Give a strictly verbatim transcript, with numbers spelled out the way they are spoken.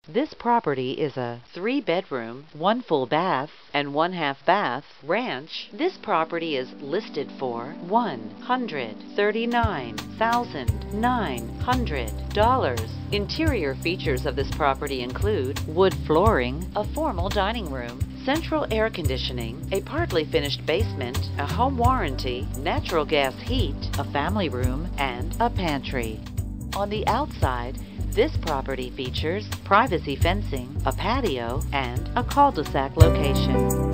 This property is a three-bedroom, one full bath, and one half bath ranch. This property is listed for one hundred thirty-nine thousand nine hundred dollars. Interior features of this property include wood flooring, a formal dining room, central air conditioning, a partly finished basement, a home warranty, natural gas heat, a family room, and a pantry. On the outside, this property features privacy fencing, a patio, and a cul-de-sac location.